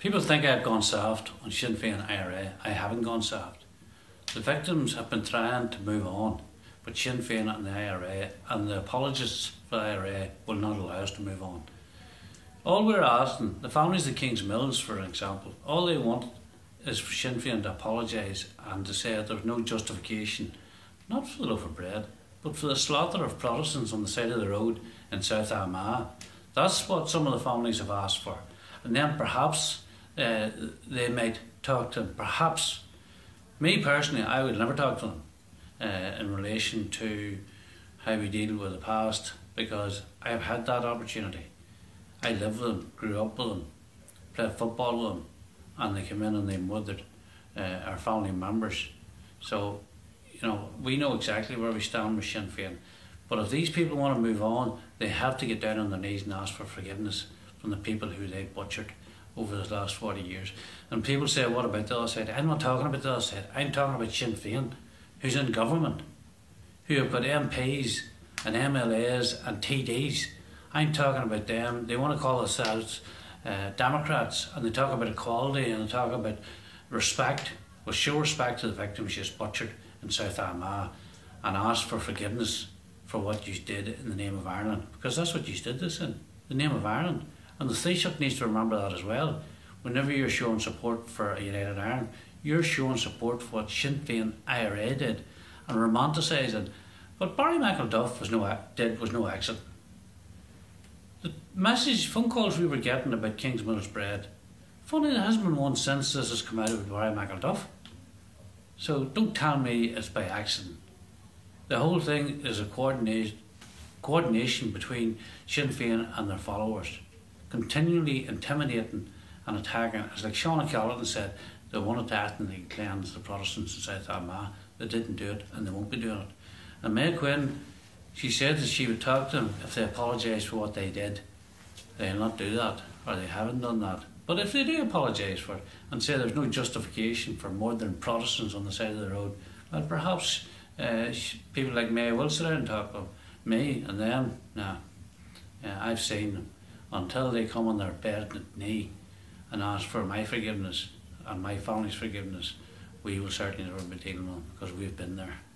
People think I've gone soft on Sinn Féin IRA. I haven't gone soft. The victims have been trying to move on, but Sinn Féin and the IRA and the apologists for the IRA will not allow us to move on. All we're asking, the families of King's Mills for example, all they want is for Sinn Féin to apologise and to say that there's no justification, not for the loaf of bread, but for the slaughter of Protestants on the side of the road in South Armagh. That's what some of the families have asked for. And then perhaps they might talk to them. Perhaps, me personally, I would never talk to them in relation to how we deal with the past, because I have had that opportunity. I lived with them, grew up with them, played football with them, and they came in and they murdered our family members. So, you know, we know exactly where we stand with Sinn Féin. But if these people want to move on, they have to get down on their knees and ask for forgiveness from the people who they butchered over the last 40 years. And people say, what about the other side? I'm not talking about the other side. I'm talking about Sinn Féin, who's in government, who have got MPs and MLAs and TDs. I'm talking about them. They want to call themselves Democrats, and they talk about equality and they talk about respect. Well, show respect to the victims you just butchered in South Armagh and ask for forgiveness for what you did in the name of Ireland, because that's what you did this in the name of Ireland. And the Taoiseach needs to remember that as well. Whenever you're showing support for a United Ireland, you're showing support for what Sinn Féin IRA did and romanticising. What Barry McElduff did was no accident. The phone calls we were getting about King's Mills bread, funny, there hasn't been one since this has come out with Barry McElduff. So don't tell me it's by accident. The whole thing is a coordination between Sinn Féin and their followers, continually intimidating and attacking. It's like Sean O'Callaghan said, they wanted to ethnically cleanse the Protestants in South Armagh. They didn't do it, and they won't be doing it. And May Quinn, she said that she would talk to them if they apologised for what they did. They'll not do that, or they haven't done that. But if they do apologise for it and say there's no justification for murdering Protestants on the side of the road, well, perhaps people like May will sit down and talk to them. Me and them, nah. I've seen them. Until they come on their bended knee and ask for my forgiveness and my family's forgiveness, we will certainly never be dealing with them, because we've been there.